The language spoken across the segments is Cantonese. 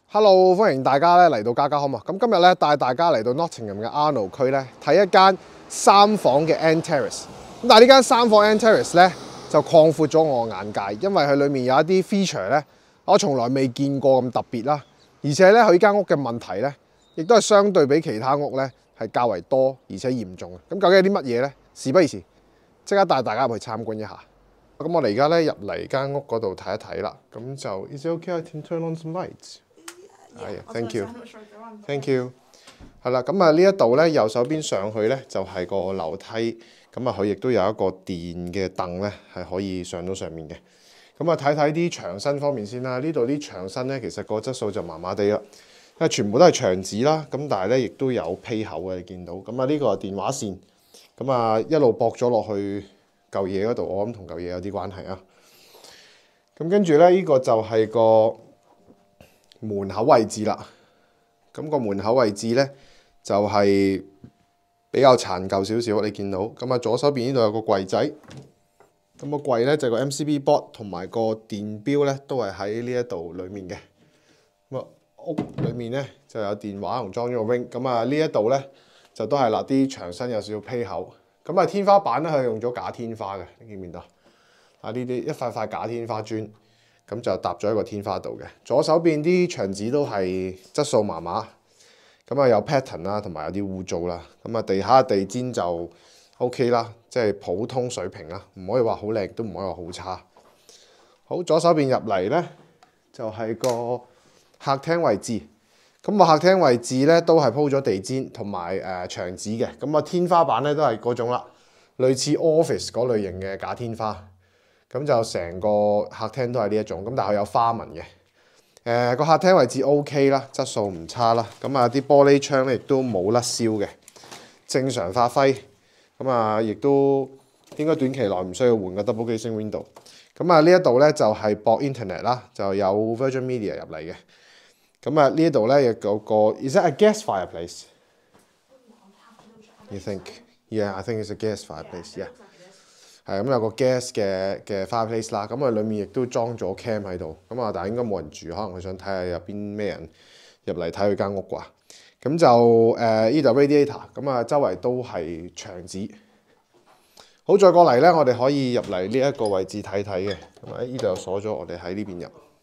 Hello， 歡迎大家咧嚟到家家 Home 啊！咁今日咧帶大家嚟到 Nottingham 嘅 Arnold 區咧睇一間3房嘅 End Terrace。咁但係呢間3房 End Terrace 咧就擴闊咗我眼界，因為佢裡面有一啲 feature 咧我從來未見過咁特別啦，而且咧佢間屋嘅問題咧亦都係相對比其他屋咧係較為多而且嚴重嘅。咁究竟有啲乜嘢咧？事不宜遲，即刻帶大家入去參觀一下。咁我哋而家咧入嚟間屋嗰度睇一睇啦。咁就 Is it okay I can turn on some lights？Thank you。Thank you。係啦，咁啊呢一度咧右手邊上去咧就係個樓梯，咁啊佢亦都有一個電嘅凳咧係可以上到上面嘅。咁啊睇睇啲牆身方面先啦，呢度啲牆身咧其實個質素就麻麻地啦，因為全部都係牆紙啦，咁但係咧亦都有披口嘅，你見到。咁啊呢個係電話線，咁啊一路駁咗落去嚿嘢嗰度，我諗同嚿嘢有啲關係啊。咁跟住咧呢個就係個門口位置啦，咁個門口位置咧就係比較殘舊少少，你見到。咁啊左手邊呢度有個櫃仔，咁個櫃咧就係個 MCB board 同埋個電錶咧都係喺呢一度裡面嘅。咁啊屋裡面咧就有電話同裝咗個 ring。咁啊呢一度咧就都係啦，啲牆身有少少披口。咁啊天花板咧佢用咗假天花嘅，你見唔見到？啊呢啲一塊塊假天花磚。咁就搭咗喺個天花度嘅，左手邊啲牆紙都係質素麻麻，咁啊有 pattern 啦，同埋有啲污糟啦。咁啊地下嘅地氈就 OK 啦，即係普通水平啦，唔可以話好靚，都唔可以話好差。好，左手邊入嚟咧就係個客廳位置，咁個客廳位置咧都係鋪咗地氈同埋牆紙嘅，咁啊天花板咧都係嗰種啦，類似 office 嗰類型嘅假天花。咁就成個客廳都係呢一種，咁但係佢有花紋嘅。個客廳位置 OK 啦，質素唔差啦。咁啊啲玻璃窗咧亦都冇甩燒嘅，正常發揮。咁啊亦都應該短期內唔需要換個 double glazing window。咁啊呢一度咧就係駁 internet 啦，就有 Virgin Media 入嚟嘅。咁啊呢一度咧亦有個 Is that a gas fireplace? You think? Yeah, I think it's a gas fireplace. Yeah. 係咁有個 gas 嘅 fireplace 啦，咁佢裡面亦都裝咗 cam 喺度，咁啊但係應該冇人住，可能佢想睇下入邊咩人入嚟睇佢間屋啩。咁就呢度 radiator， 咁啊周圍都係牆紙。好，再過嚟咧，我哋可以入嚟呢一個位置睇睇嘅，咁啊呢度又鎖咗，我哋喺呢邊入。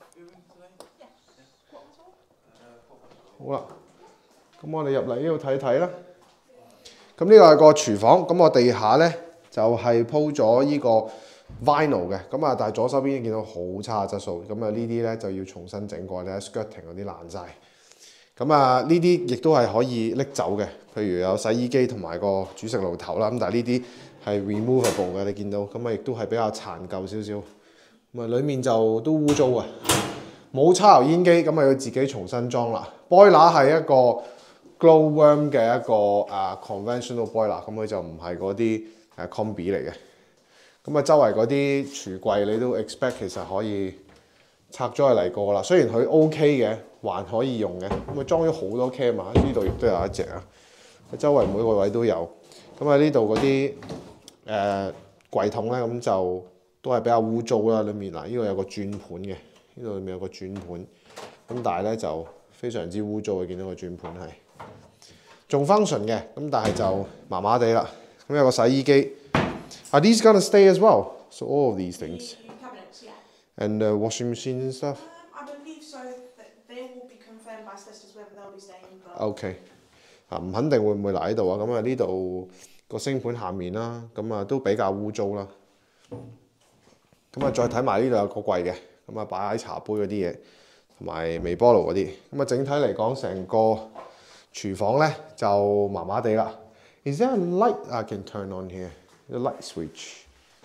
好啦，咁我哋入嚟呢度睇睇啦。咁呢個係個廚房，咁我地下咧就係鋪咗呢個 vinyl 嘅，咁啊但係左手邊見到好差質素，咁啊呢啲咧就要重新整過，你睇 skirting 嗰啲爛晒。咁啊呢啲亦都係可以拎走嘅，譬如有洗衣機同埋個煮食爐頭啦，咁但係呢啲係 removable 嘅，你見到，咁啊亦都係比較殘舊少少，咁啊裡面就都污糟啊，冇抽油煙機，咁啊要自己重新裝啦。boiler 係一個 glowworm 嘅一個conventional boiler， 咁佢就唔係嗰啲combi 嚟嘅。咁啊周圍嗰啲櫥櫃你都 expect 其實可以拆咗佢嚟過啦。雖然佢 OK 嘅，還可以用嘅。咁啊裝咗好多 cam 啊，呢度亦都有一隻啊。周圍每個位都有。咁啊呢度嗰啲櫃桶咧，咁就都係比較污糟啦。裡面嗱，呢個有個轉盤嘅，呢度裡面有個轉盤。咁但係咧就非常之污糟，你見到個轉盤係仲 function 嘅，咁但係就麻麻地啦。咁有個洗衣機。Are these gonna stay as well? So all of these things. The cabinets, yeah. And washing machines and stuff? I believe so. They will be confirmed by solicitors whether they'll be staying. But... OK. 唔肯定會唔會留喺度啊？咁啊呢度個星盤下面啦，咁啊都比較污糟啦。咁啊再睇埋呢度有個櫃嘅，咁啊擺喺茶杯嗰啲嘢，同埋微波爐嗰啲。咁啊整體嚟講，成個廚房咧就麻麻地啦。Is there a light I can turn on here? The light switch.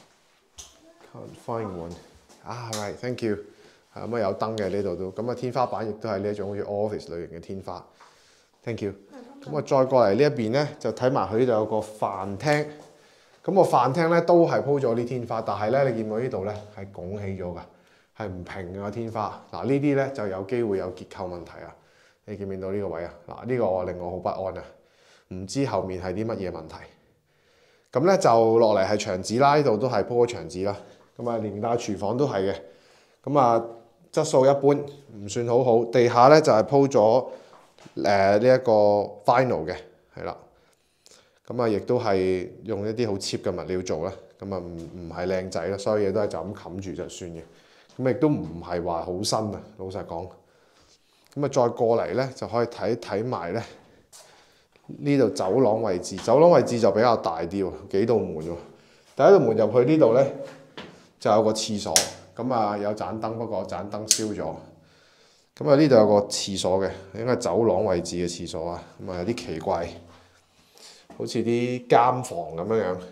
Can't find one. Right, thank you. 咁啊有燈嘅呢度都，咁啊天花板亦都係呢一種好似 office 類型嘅天花。Thank you。咁啊再過嚟呢一邊咧，就睇埋佢呢度有個飯廳。咁個飯廳咧都係鋪咗啲天花，但係咧你見到呢度咧係拱起咗㗎，係唔平嘅天花。嗱呢啲咧就有機會有結構問題啊！你見唔見到呢個位啊？嗱呢個令我好不安啊！唔知後面係啲乜嘢問題。咁咧就落嚟係牆紙啦，呢度都係鋪咗牆紙啦。咁啊連帶廚房都係嘅。咁啊質素一般，唔算好好。地下咧就係鋪咗呢一個 vinyl 嘅，係啦。咁啊，亦都係用一啲好 cheap 嘅物料做啦。咁啊，唔係靚仔啦，所有嘢都係就咁冚住就算嘅。咁亦都唔係話好新啊，老實講。咁啊，再過嚟咧就可以睇埋咧呢度走廊位置。走廊位置就比較大啲喎，幾道門喎。第一道門入去呢度咧就有個廁所。咁啊有盞燈，不過盞燈燒咗。咁啊呢度有個廁所嘅，應該係走廊位置嘅廁所啊。咁啊有啲奇怪，好似啲監房咁樣樣。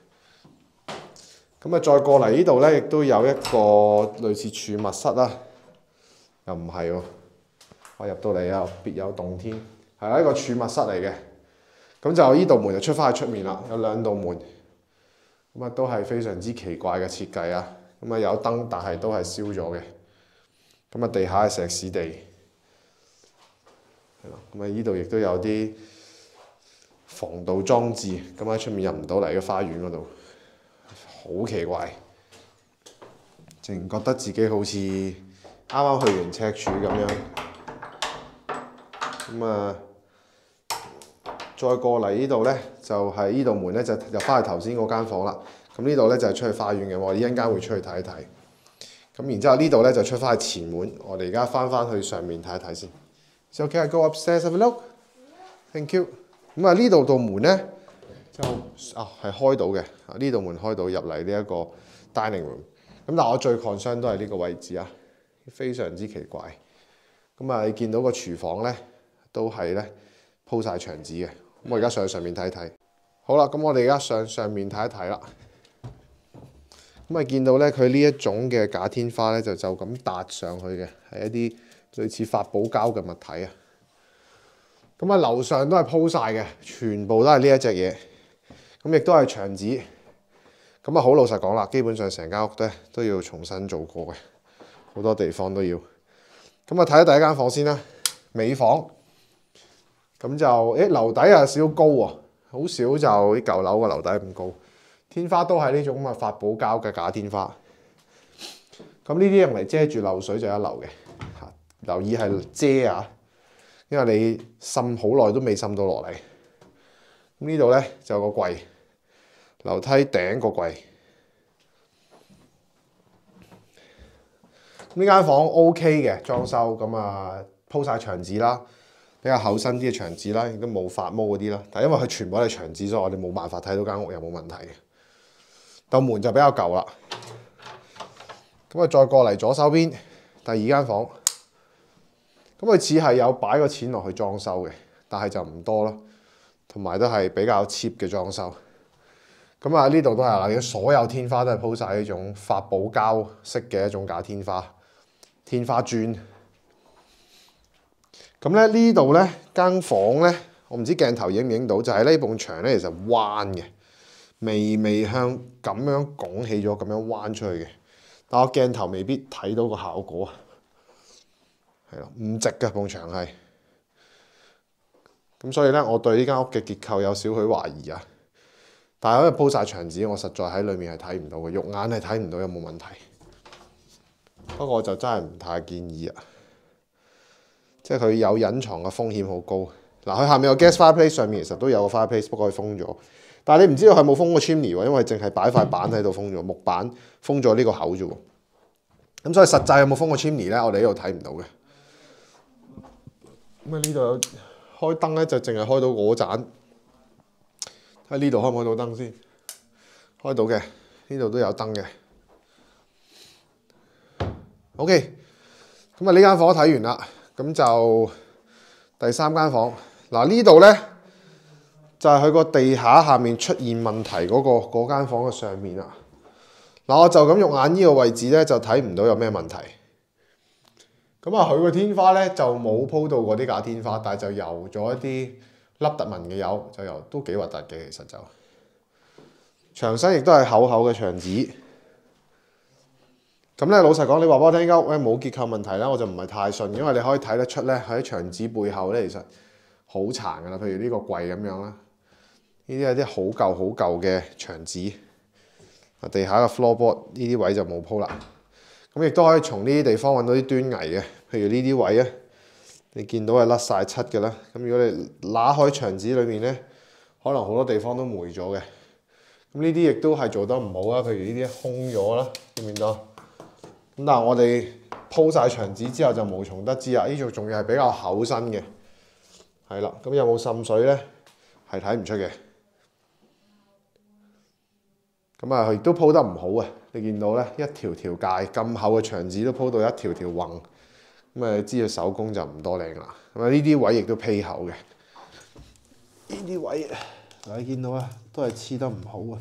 咁啊再過嚟呢度咧，亦都有一個類似儲物室啦，又唔係喎。我入到嚟又別有洞天，係一個儲物室嚟嘅。咁就呢道門就出翻去出面啦，有兩道門。咁啊都係非常之奇怪嘅設計啊！咁啊有燈，但係都係燒咗嘅。咁啊地下係石屎地，係咯。咁啊呢度亦都有啲防盜裝置，咁喺出面入唔到嚟嘅花園嗰度，好奇怪。淨覺得自己好似啱啱去完赤柱咁樣。咁啊，再過嚟呢度咧，就係呢道門咧，就入翻去頭先嗰間房啦。咁呢度咧就係出去花園嘅，我哋一陣間會出去睇一睇。咁然之後呢度咧就出翻去前門，我哋而家翻去上面睇一睇先。So can I go upstairs have a look? Thank you。咁啊呢度道門咧就係開到嘅，呢道門開到入嚟呢一個 dining room。咁但係我最 concern 都係呢個位置啊，非常之奇怪。咁啊你見到個廚房咧都係咧鋪晒牆紙嘅。咁我而家上面睇一睇。好啦，咁我哋而家上面睇一睇啦。咁啊，見到咧，佢呢一種嘅假天花咧，就咁搭上去嘅，係一啲類似發泡膠嘅物體啊。咁啊，樓上都係鋪晒嘅，全部都係呢一隻嘢。咁亦都係牆紙。咁啊，好老實講啦，基本上成間屋咧都要重新做過嘅，好多地方都要。咁啊，睇下第一間房先啦，尾房。咁就樓底有少少高喎，好少就啲舊樓嘅樓底咁高。天花都係呢種咁嘅發泡膠嘅假天花，咁呢啲用嚟遮住漏水就一流嘅，留意係遮啊，因為你滲好耐都未滲到落嚟。咁呢度咧就有個櫃，樓梯頂個櫃。呢間房 OK 嘅裝修，咁啊鋪晒牆紙啦，比較厚身啲嘅牆紙啦，亦都冇發毛嗰啲啦。但係因為佢全部都係牆紙，所以我哋冇辦法睇到間屋有冇問題嘅。道門就比較舊啦，咁啊再過嚟左手邊第二間房，咁佢似係有擺個錢落去裝修嘅，但係就唔多咯，同埋都係比較 cheap 嘅裝修。咁啊呢度都係啦，所有天花都係鋪晒呢種發泡膠式嘅一種假天花，天花磚。咁咧呢度咧間房咧，我唔知鏡頭影唔影到，就係呢埲牆咧其實彎嘅。微向咁樣拱起咗，咁樣彎出去嘅，但我鏡頭未必睇到個效果啊。係咯，唔直嘅埲牆係。咁所以咧，我對呢間屋嘅結構有少許懷疑啊。但係因為鋪晒牆紙，我實在喺裏面係睇唔到嘅，肉眼係睇唔到有冇問題。不過我就真係唔太建議啊，即係佢有隱藏嘅風險好高。嗱，佢下面有 gas fireplace， 上面其實都有個 fireplace， 不過佢封咗。但係你唔知道佢冇封個 chimney 喎，因為淨係擺塊板喺度封咗，木板封咗呢個口啫喎。咁所以實際有冇封個 chimney 咧，我哋呢度睇唔到嘅。咁啊呢度開燈咧就淨係開到嗰盞，睇呢度開唔開到燈先？開到嘅，呢度都有燈嘅。OK， 咁啊呢間房睇完啦，咁就第三間房。嗱呢度咧。就係佢個地下面出現問題嗰間房嘅上面啦。嗱，我就咁肉眼呢個位置咧，就睇唔到有咩問題。咁啊，佢個天花咧就冇鋪到嗰啲假天花，但係就油咗一啲凹凸紋嘅油，就油都幾核突嘅。其實就牆身亦都係厚厚嘅牆紙。咁咧，老實講，你話俾我聽間屋咧冇結構問題咧，我就唔係太信，因為你可以睇得出咧喺牆紙背後咧，其實好殘㗎啦。譬如呢個櫃咁樣啦。呢啲係啲好舊嘅牆紙，地下嘅 floorboard 呢啲位就冇鋪啦。 咁亦都可以從呢啲地方揾到啲端倪嘅，譬如呢啲位咧，你見到係甩晒漆嘅啦。咁如果你揦開牆紙裏面咧，可能好多地方都霉咗嘅。咁呢啲亦都係做得唔好啦，譬如呢啲空咗啦，見唔見到？咁但係我哋鋪晒牆紙之後就無從得知啦。呢度仲要係比較厚身嘅，係啦。咁有冇滲水咧？係睇唔出嘅。咁啊，亦都鋪得唔好啊！你見到咧，一條條界咁厚嘅牆紙都鋪到一條條橫，咁啊，你知道手工就唔多靚啦。咁啊，呢啲位亦都披厚嘅，呢啲位嗱你見到啊，都係黐得唔好啊。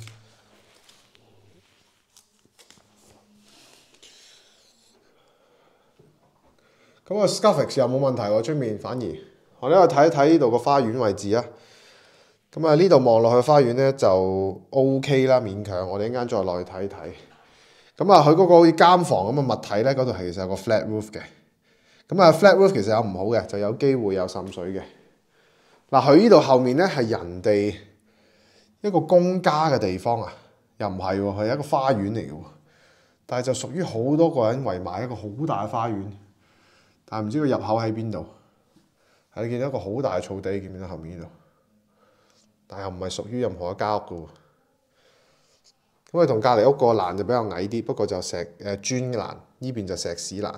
咁個 Scuffix 又冇問題喎，出面反而我哋去睇一睇呢度個花園位置啊。咁啊，呢度望落去花園咧就 OK 啦，勉強。我哋一陣間再落去睇睇。咁啊，佢嗰個好似監房咁嘅物體咧，嗰度係其實有個 flat roof 嘅。咁啊，flat roof 其實有唔好嘅，就有機會有滲水嘅。嗱，佢呢度後面咧係人哋一個公家嘅地方啊，又唔係喎，係一個花園嚟嘅喎。但係就屬於好多個人圍埋一個好大嘅花園，但係唔知個入口喺邊度。係你見到一個好大嘅草地，見唔見到後面呢度？但係又唔係屬於任何一間屋嘅喎。咁佢同隔離屋個欄就比較矮啲，不過就磚欄，呢邊就石屎欄。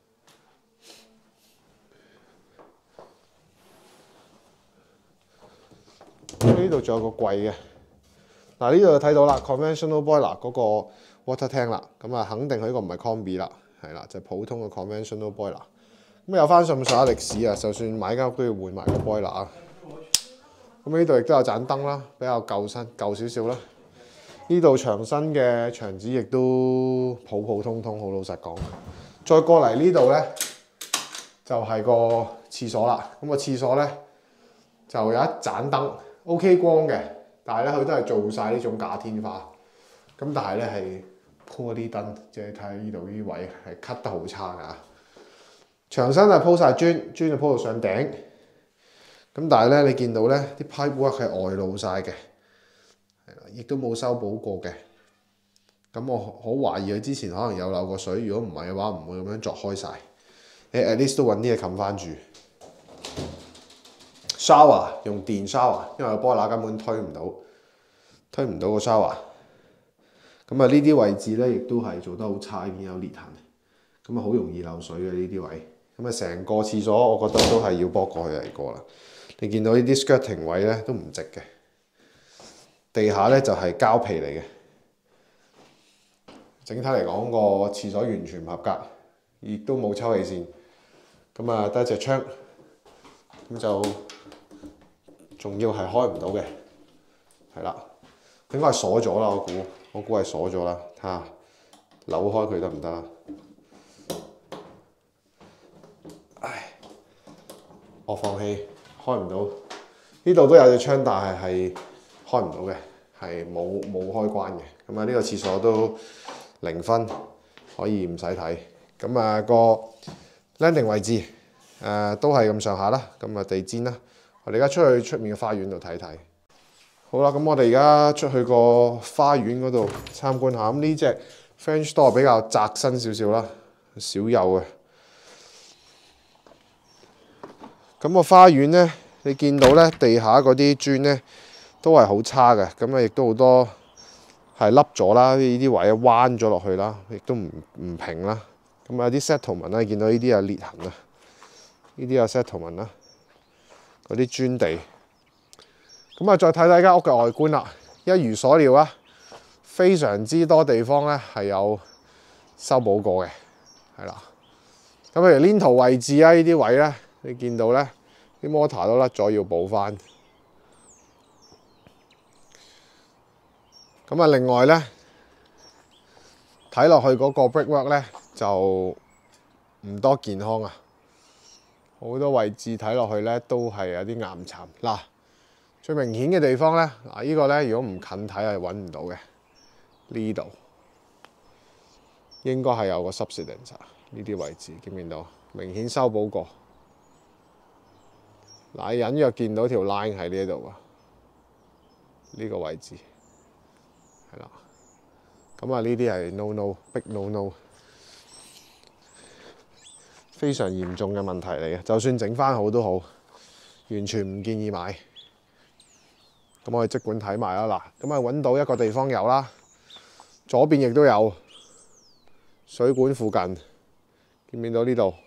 呢度仲有個櫃嘅。嗱，呢度就睇到啦 ，conventional boiler 嗰個 water tank 啦。咁啊，肯定佢呢個唔係 combi 啦，係啦，就係普通嘅 conventional boiler。咁有翻咁上下歷史啊，就算買間屋都要換埋個 boiler 啊。咁呢度亦都有盞燈啦，比較舊少少啦。呢度牆身嘅牆紙亦都普普通通，好老實講。再過嚟呢度咧，就係個廁所啦。咁個廁所咧就有一盞燈 ，OK 光嘅，但係咧佢都係做晒呢種假天花。咁但係咧係鋪嗰啲燈，即係睇下呢度呢位係 cut 得好差㗎。牆身係鋪晒磚就鋪到上頂。咁但係咧，你見到咧啲 pipe work 係外露晒嘅，係啦，亦都冇修補過嘅。咁我好懷疑佢之前可能有漏過水，如果唔係嘅話，唔會咁樣鑿開晒。你 at least 都揾啲嘢冚翻住。shower 用電 shower，因為個 boiler 根本推唔到個 shower。咁啊，呢啲位置咧亦都係做得好差，已經有裂痕，咁啊好容易漏水嘅呢啲位。咁啊，成個廁所我覺得都係要駁過去嚟過啦。你見到呢啲 skirting 位咧都唔直嘅，地下咧就係膠皮嚟嘅。整體嚟講，個廁所完全唔合格，亦都冇抽氣扇。咁啊，得一隻窗，咁就仲要係開唔到嘅，係啦，應該係鎖咗啦。我估係鎖咗啦。睇下扭開佢得唔得啊？唉，我放棄。開唔到，呢度都有隻窗，但係開唔到嘅，係冇開關嘅。咁啊，呢個廁所都0分，可以唔使睇。咁啊，個 landing 位置都係咁上下啦。咁啊，地氈啦，我哋而家出去出面嘅花園度睇睇。好啦，咁我哋而家出去個花園嗰度參觀下。咁呢隻 French door 比較窄身少少啦，少有嘅。咁個花園咧，你見到咧地下嗰啲磚咧都係好差嘅，咁啊亦都好多係凹咗啦，呢啲位彎咗落去啦，亦都唔平啦。咁啊有啲 settlement 啦，你見到呢啲有裂痕啊，呢啲有 settlement 啦，嗰啲磚地。咁啊再睇睇間屋嘅外觀啦，一如所料啊，非常之多地方咧係有修補過嘅，係啦。咁譬如 lintel 位置啊，呢啲位咧。你見到咧，啲 mortar 都甩咗，要補翻。咁啊，另外咧，睇落去嗰個 brickwork 咧就唔多健康啊，好多位置睇落去咧都係有啲岩巉。嗱，最明顯嘅地方咧，嗱呢個咧如果唔近睇係揾唔到嘅，呢度應該係有個 subsidence 呢啲位置，見唔見到？明顯修補過。嗱，你隱約見到條 line 喺呢度啊，呢個位置係啦。咁啊，呢啲係 no big no。 非常嚴重嘅問題嚟嘅。就算整翻好都好，完全唔建議買。咁我哋即管睇埋啦。嗱，咁啊揾到一個地方有啦，左邊亦都有水管附近，見唔見到呢度？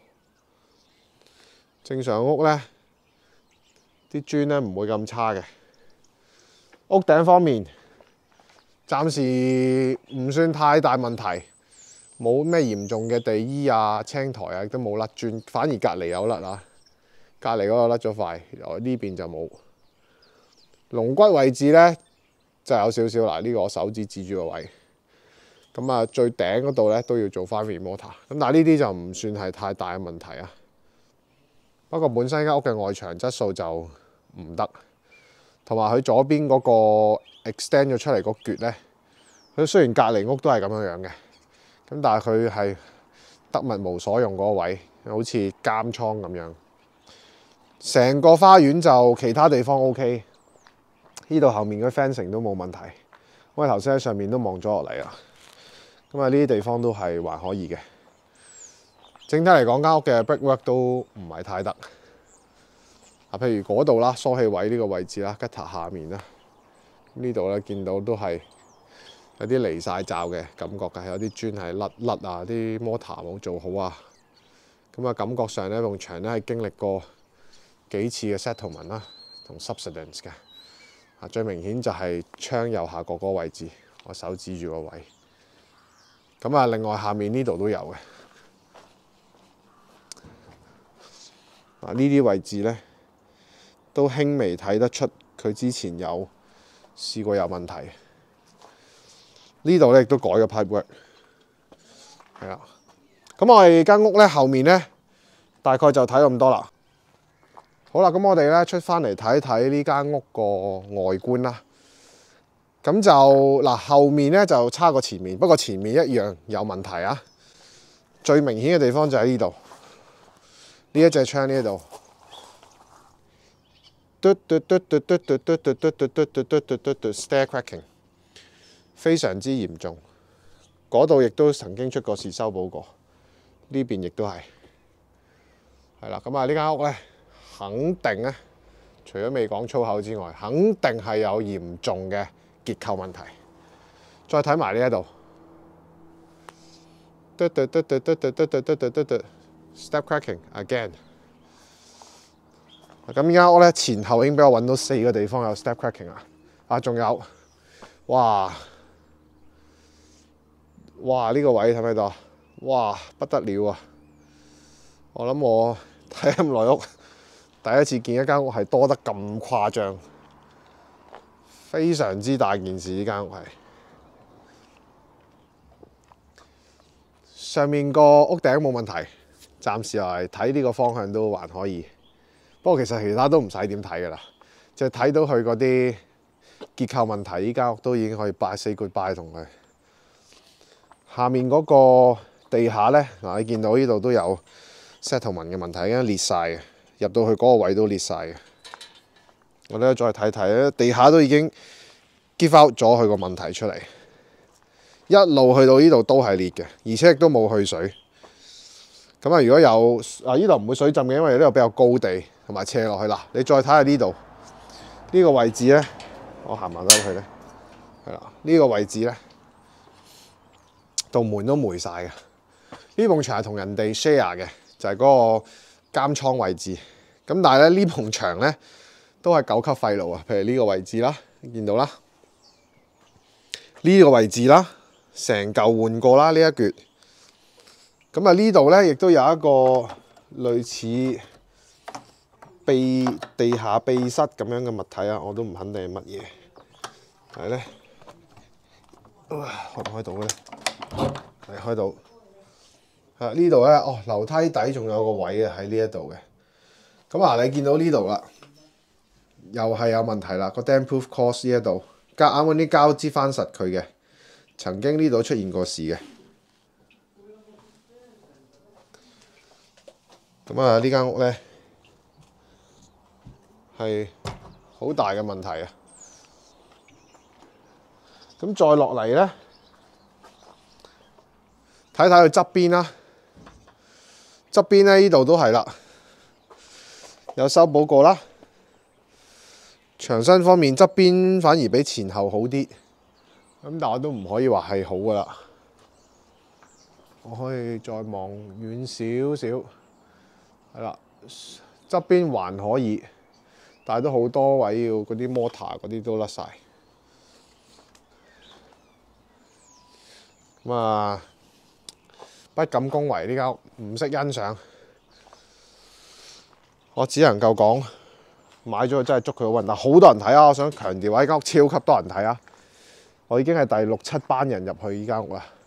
正常屋呢啲磚呢唔會咁差嘅。屋頂方面暫時唔算太大問題，冇咩嚴重嘅地衣啊、青苔啊，亦都冇甩磚，反而隔離有甩啊。隔離嗰個甩咗塊，呢邊就冇。龍骨位置呢就有少少嗱，呢個我手指指住個位。咁啊，最頂嗰度呢都要做翻 remoter。咁但係呢啲就唔算係太大嘅問題啊。不過本身間屋嘅外牆質素就唔得。同埋佢左邊嗰個 extend 咗出嚟嗰橛咧，佢雖然隔離屋都係咁樣樣嘅，咁但係佢係得物無所用嗰個位，好似監倉咁樣。成個花園就其他地方 OK， 呢度後面嗰 fencing 都冇問題。我哋頭先喺上面都望咗落嚟啦，咁啊呢啲地方都係還可以嘅。整體嚟講，間屋嘅 brickwork 都唔係太得。譬如嗰度啦，疏氣位呢個位置啦，gutter 下面啦，呢度咧見到都係有啲離晒罩嘅感覺㗎，有啲磚係甩啊，啲 mortar 冇做好啊，咁啊感覺上呢埲牆咧係經歷過幾次嘅 settlement 啦，同 subsidence 嘅。最明顯就係窗右下角嗰個位置，我手指住個位。咁啊，另外下面呢度都有嘅。呢啲位置咧，都輕微睇得出佢之前有試過有問題。呢度咧亦都改咗 pipework， 係啦。咁我哋間屋咧後面咧大概就睇咁多啦。好啦，咁我哋咧出翻嚟睇睇呢間屋個外觀啦。咁就嗱後面咧就差過前面，不過前面一樣有問題啊。最明顯嘅地方就喺呢度，呢一隻窗呢度。stair cracking 非常之嚴重，嗰度亦都曾經出過事修補過，呢邊亦都係啦。咁啊，呢間屋咧肯定咧，除咗未講粗口之外，肯定係有嚴重嘅結構問題。再睇埋呢一度，step cracking again。咁呢間屋咧前後已經俾我揾到4個地方有 step cracking 啦。仲有，哇！呢個位睇唔睇到？哇，不得了啊！我諗我睇咁耐屋，第一次見一間屋係多得咁誇張，非常之大件事。呢間屋係上面個屋頂冇問題，暫時嚟睇呢個方向都還可以。不過其實其他都唔使點睇㗎啦，就睇到佢嗰啲結構問題，呢間屋都已經可以say goodbye同佢。下面嗰個地下咧，你見到呢度都有 settlement 嘅問題，已經裂晒嘅，入到去嗰個位都裂晒嘅。我哋再睇睇咧，地下都已經 give out 咗佢個問題出嚟，一路去到呢度都係裂嘅，而且亦都冇去水。咁啊，如果有呢度唔會水浸嘅，因為呢度比較高地同埋斜落去啦。你再睇下呢度呢個位置咧，我行埋得去咧，係啦，呢個位置咧，道門都霉晒嘅。呢埲牆係同人哋 share 嘅，就係嗰個監倉位置。咁但係咧，呢埲牆咧都係9級廢路啊。譬如呢個位置啦，見到啦，呢個位置啦，成嚿換過啦呢一橛。咁啊，呢度咧亦都有一個類似地下秘室咁樣嘅物體啊，我都唔肯定係乜嘢。係咧，開唔開到嘅咧？係開到。呢度咧，樓梯底仲有個位啊，喺呢一度嘅。咁啊，你見到呢度啦，又係有問題啦。個 damp-proof course 呢一度，夾硬揾啲膠擠翻實佢嘅。曾經呢度出現過事嘅。咁啊，呢間屋咧係好大嘅問題啊！咁再落嚟咧，睇睇佢側邊啦。 側邊咧呢度都係啦，有修補過啦。牆身方面側邊反而比前後好啲，咁但我都唔可以話係好噶啦。我可以再望遠少少，係啦，側邊還可以，但係都好多位要嗰啲 mortar 嗰啲都甩晒。咁啊，不敢恭維呢間屋，唔識欣賞，我只能夠講買咗真係祝佢好運。但好多人睇啊！我想強調啊，呢間屋超級多人睇啊！我已經係第6、7班人入去呢間屋啦。